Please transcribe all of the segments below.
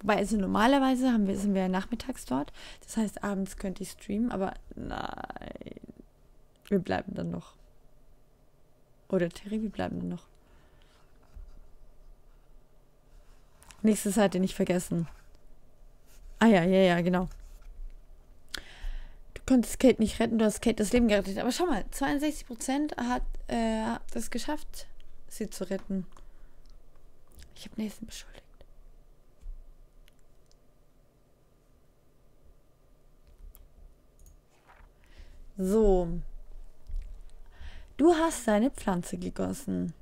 Wobei, also normalerweise sind wir ja nachmittags dort. Das heißt, abends könnte ich streamen, aber nein. Wir bleiben dann noch. Oder Terry, wir bleiben dann noch. Nächste Seite nicht vergessen. Ah ja, genau. Du konntest Kate nicht retten, du hast Kate das Leben gerettet. Aber schau mal, 62% hat es geschafft, sie zu retten. Ich habe Nathan beschuldigt. So. Du hast deine Pflanze gegossen.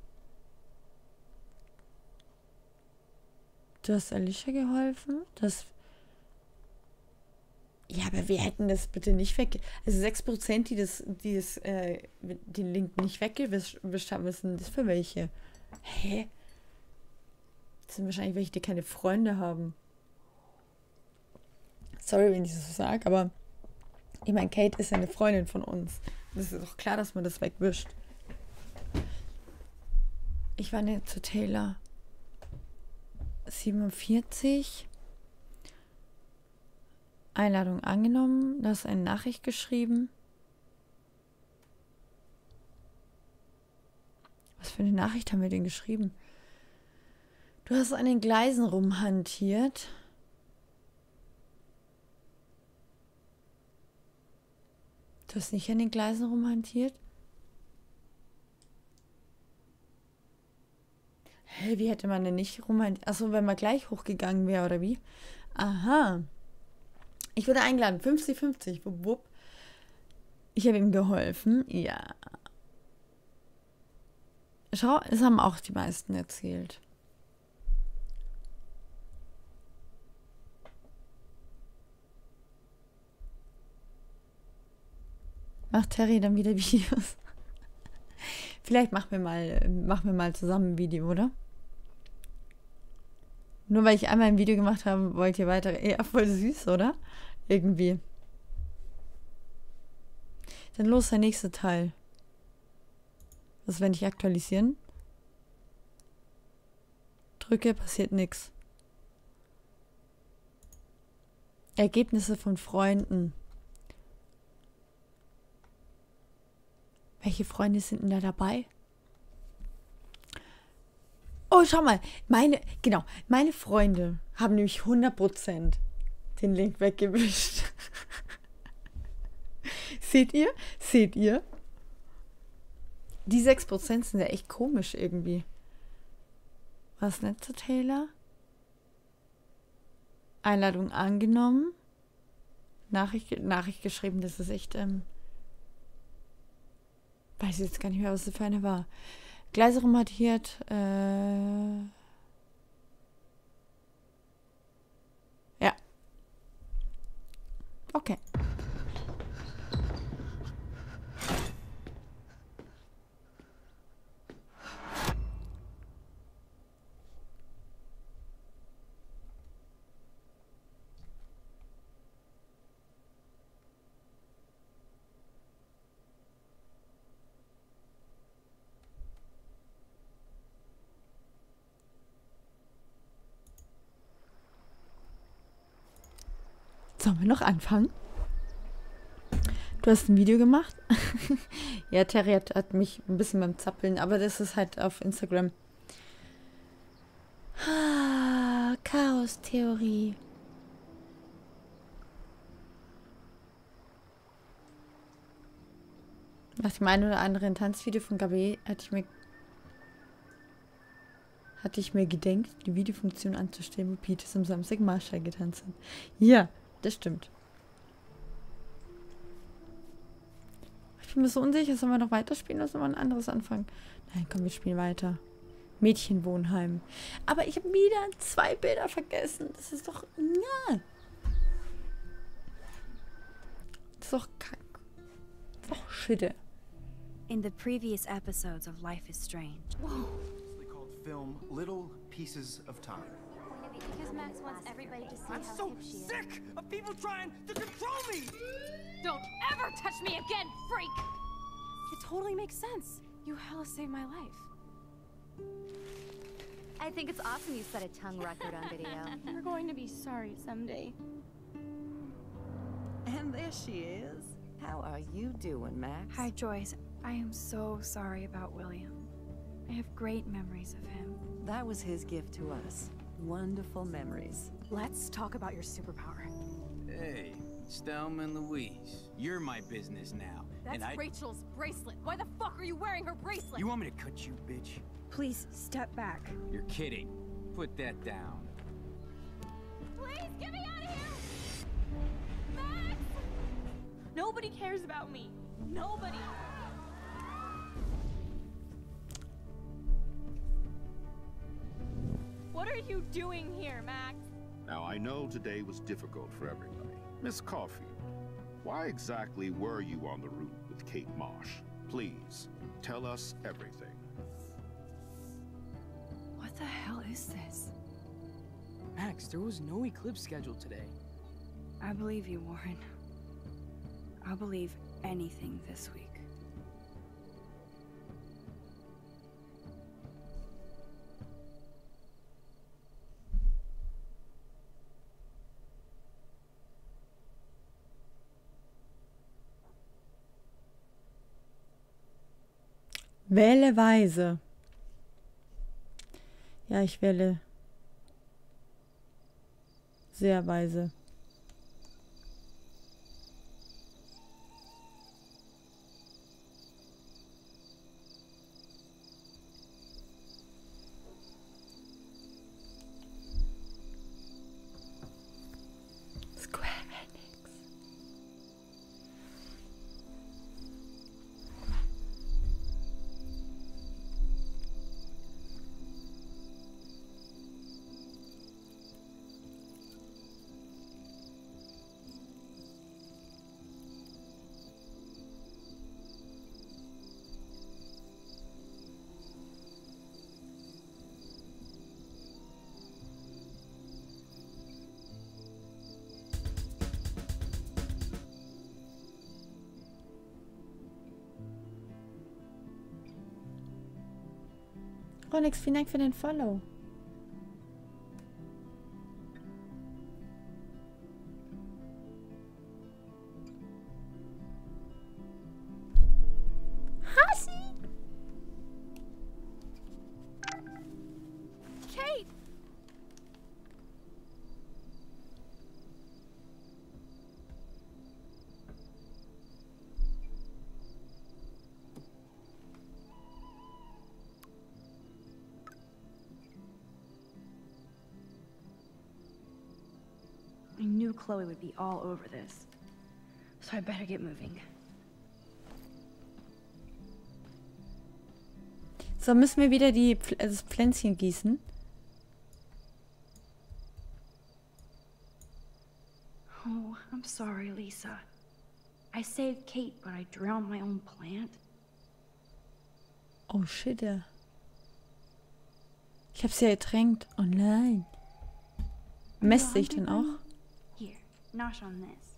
Du hast Alicia geholfen. Ja, aber wir hätten das bitte nicht weg... Also 6%, die den Link nicht weggewischt haben, was sind das für welche? Hä? Das sind wahrscheinlich welche, die keine Freunde haben. Sorry, wenn ich das so sage, aber ich meine, Kate ist ja eine Freundin von uns. Das ist doch klar, dass man das wegwischt. Ich war nicht zu Taylor. 47. Einladung angenommen. Du hast eine Nachricht geschrieben. Was für eine Nachricht haben wir denn geschrieben? Du hast an den Gleisen rumhantiert. Du hast nicht an den Gleisen rumhantiert? Hä, wie hätte man denn nicht rumhantiert? Achso, wenn man gleich hochgegangen wäre, oder wie? Aha. Ich wurde eingeladen. 50-50. Wupp, wupp. Ich habe ihm geholfen. Ja. Schau, es haben auch die meisten erzählt. Macht Terry dann wieder Videos? Vielleicht machen wir mal zusammen ein Video, oder? Nur weil ich einmal ein Video gemacht habe, wollt ihr weiter. Ja, voll süß, oder? Irgendwie. Dann los, der nächste Teil. Was, wenn ich aktualisieren? Drücke, passiert nichts. Ergebnisse von Freunden. Welche Freunde sind denn da dabei? Oh, schau mal. Meine Freunde haben nämlich 100% den Link weggewischt. Seht ihr? Seht ihr? Die 6% sind ja echt komisch irgendwie. Was nicht zu Taylor? Einladung angenommen. Nachricht geschrieben, das ist echt, weiß ich jetzt gar nicht mehr, was das für eine war. Gleise rumhantiert, ja. Okay. Sollen wir noch anfangen? Du hast ein Video gemacht? Ja, Terry hat mich ein bisschen beim Zappeln, aber das ist halt auf Instagram. Chaos-Theorie. Nach dem einen oder anderen Tanzvideo von Gabi hatte ich mir gedenkt, die Videofunktion anzustellen, wo Peters am Samstag Marshall getanzt hat. Ja, das stimmt. Ich bin mir so unsicher, sollen wir noch weiterspielen oder sollen wir ein anderes anfangen? Nein, komm, wir spielen weiter. Mädchenwohnheim. Aber ich habe wieder 2 Bilder vergessen. Das ist doch... Ja. Das ist doch kack. Das ist doch Schitte. In the previous episodes of Life is Strange. Whoa. Called film Little Pieces of Time. Because Max wants everybody to see I'm how so hip she is. sick of people trying to control me! Don't ever touch me again, freak! It totally makes sense. You hella saved my life. I think it's awesome you set a tongue record on video. You're going to be sorry someday. And there she is. How are you doing, Max? Hi, Joyce. I am so sorry about William. I have great memories of him. That was his gift to us. Wonderful memories. Let's talk about your superpower. Hey, it's Thelma and Louise. You're my business now. That's Rachel's bracelet. Why the fuck are you wearing her bracelet? You want me to cut you, bitch? Please, step back. You're kidding. Put that down. Please get me out of here! Max! Nobody cares about me. Nobody. What are you doing here, Max? Now, I know today was difficult for everybody. Miss Caulfield, why exactly were you on the route with Kate Marsh? Please, tell us everything. What the hell is this? Max, there was no eclipse scheduled today. I believe you, Warren. I'll believe anything this week. Wähle weise. Ja, ich wähle sehr weise. Square Enix. Ronix, vielen Dank für den Follow. Hasi! Kate! I knew Chloe would be all over this, so I better get moving. So, müssen wir wieder das Pflänzchen gießen. Oh, I'm sorry, Lisa. I saved Kate, but I drowned my own plant. Oh shit, ja. Ich hab sie ja ertränkt. Oh nein. Messt sich denn auch? Here, nosh on this.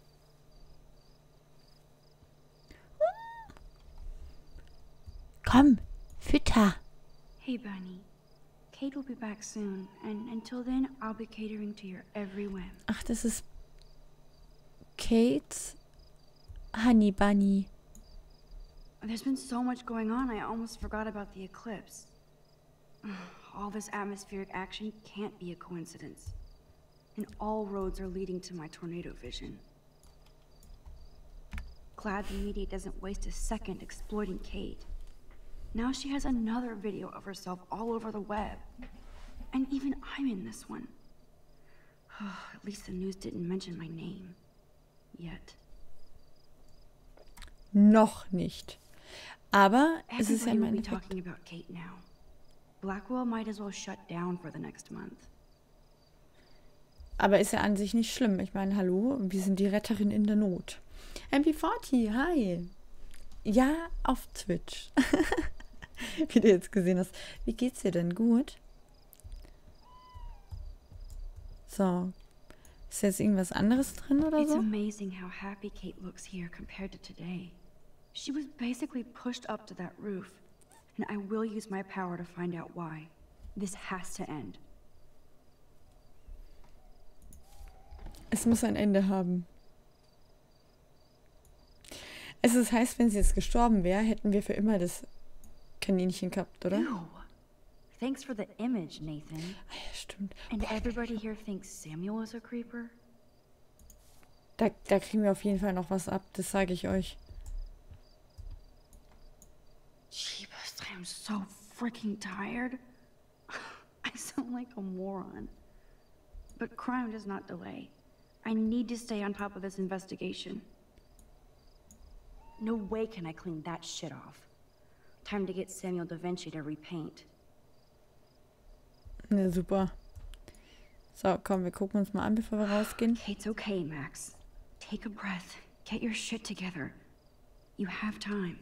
Komm, fütter. Hey, Bunny. Kate will be back soon, and until then, I'll be catering to your every whim. Ach, das ist Kate's Honey Bunny. There's been so much going on, I almost forgot about the eclipse. All this atmospheric action can't be a coincidence. And all roads are leading to my tornado vision. Glad the media doesn't waste a second exploiting Kate. Now she has another video of herself all over the web. And even I'm in this one. At least the news didn't mention my name. Yet. Noch nicht. Aber es ist ja Everybody will mein be talking about Kate now. Blackwell might as well shut down for the next month. Aber ist ja an sich nicht schlimm. Ich meine, hallo, wir sind die Retterin in der Not. MP40, hi. Ja, auf Twitch. Wie du jetzt gesehen hast. Wie geht's dir denn? Gut? So. Ist jetzt irgendwas anderes drin oder It's so? amazing how happy Kate looks here compared to today. She was basically pushed up to that roof, and I will use my power to find out why. This has to end. Es muss ein Ende haben. Also das heißt, wenn sie jetzt gestorben wäre, hätten wir für immer das Kaninchen gehabt, oder? Ew. Thanks for the image, Nathan. Ah, ja, stimmt. And everybody here thinks Samuel is a creeper? Da kriegen wir auf jeden Fall noch was ab, das sage ich euch. Jeebus, I am so freaking tired. I sound like a moron. But crime does not delay. I need to stay on top of this investigation. No way can I clean that shit off. Time to get Samuel Da Vinci to repaint. Ja, super. So, komm, wir gucken uns mal an, bevor wir rausgehen. It's okay, Max. Take a breath. Get your shit together. You have time.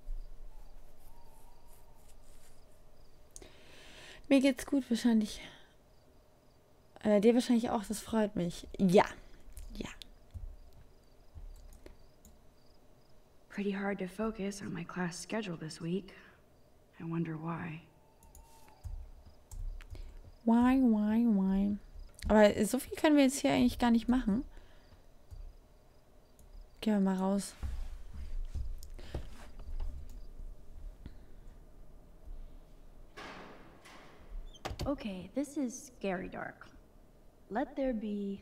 Mir geht's gut, wahrscheinlich. Dir wahrscheinlich auch, das freut mich. Ja. Ja. Pretty hard to focus on my class schedule this week. I wonder why. Why? Aber so viel können wir jetzt hier eigentlich gar nicht machen. Gehen wir mal raus. Okay, this is scary dark. Let there be...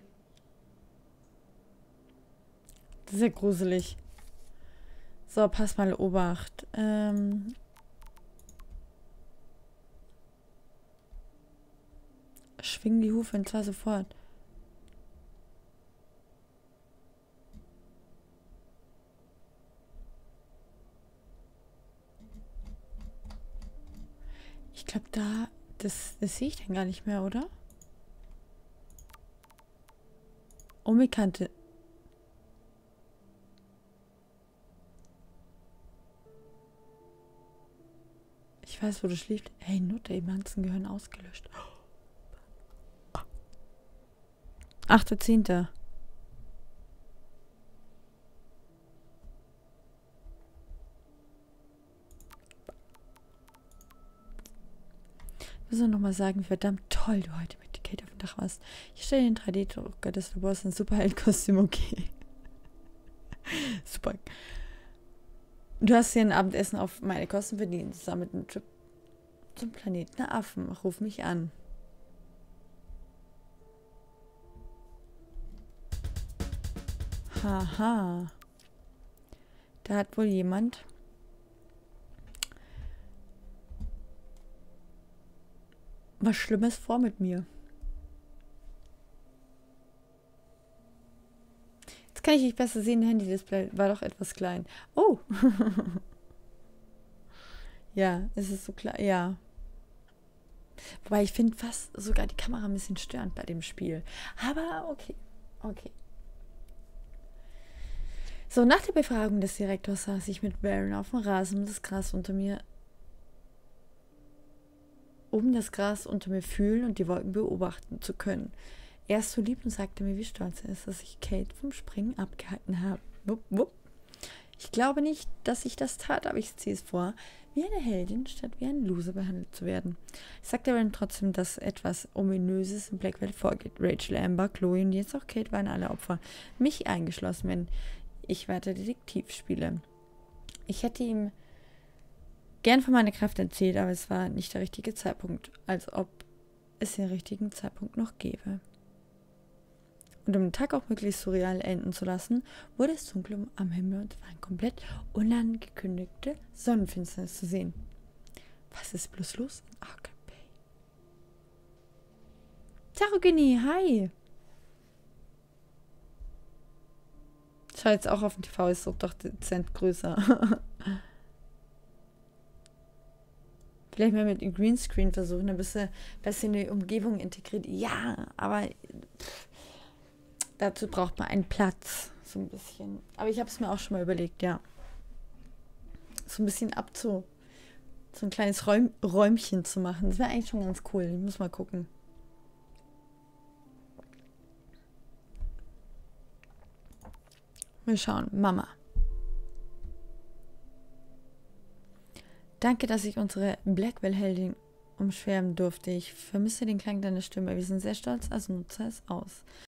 Das ist ja gruselig. So, pass mal Obacht. Schwing die Hufe und zwar sofort. Ich glaube, das sehe ich dann gar nicht mehr, oder? Unbekannte. Ich weiß, wo du schläfst. Hey, Nutte, die Manzen gehören ausgelöscht. 8.10. Ich muss noch mal sagen, verdammt toll du heute mit Kate auf dem Dach warst. Ich stelle den 3D-Drucker des Labors ein Superheldenkostüm, okay. Super. Du hast hier ein Abendessen auf meine Kosten verdient, zusammen mit einem Trip zum Planeten der Affen. Ruf mich an. Haha. Da hat wohl jemand was Schlimmes vor mit mir. Jetzt kann ich nicht besser sehen, Handy-Display war doch etwas klein. Oh! Ja, es ist so klar, ja. Wobei ich finde fast sogar die Kamera ein bisschen störend bei dem Spiel. Aber okay, okay. So, nach der Befragung des Direktors saß ich mit Baron auf dem Rasen, um das Gras unter mir fühlen und die Wolken beobachten zu können. Er ist so lieb und sagte mir, wie stolz er ist, dass ich Kate vom Springen abgehalten habe. Wupp, wupp. Ich glaube nicht, dass ich das tat, aber ich ziehe es vor, wie eine Heldin, statt wie ein Loser behandelt zu werden. Ich sagte aber trotzdem, dass etwas Ominöses in Blackwell vorgeht. Rachel, Amber, Chloe und jetzt auch Kate waren alle Opfer, mich eingeschlossen, wenn ich weiter Detektiv spiele. Ich hätte ihm gern von meiner Kraft erzählt, aber es war nicht der richtige Zeitpunkt, als ob es den richtigen Zeitpunkt noch gäbe. Und um den Tag auch möglichst surreal enden zu lassen, wurde es dunkel am Himmel und es war eine komplett unangekündigte Sonnenfinsternis zu sehen. Was ist bloß los in Arkham Bay? Tarogini, hi! Schau jetzt auch auf dem TV, ist doch dezent größer. Vielleicht mal mit dem Greenscreen versuchen, ein bisschen besser in die Umgebung integriert. Ja, aber dazu braucht man einen Platz. So ein bisschen. Aber ich habe es mir auch schon mal überlegt, ja. So ein bisschen so ein kleines Räumchen zu machen. Das wäre eigentlich schon ganz cool. Ich muss mal gucken. Wir schauen. Mama. Danke, dass ich unsere Blackwell-Heldin umschwärmen durfte. Ich vermisse den Klang deiner Stimme. Wir sind sehr stolz als Nutzer es aus.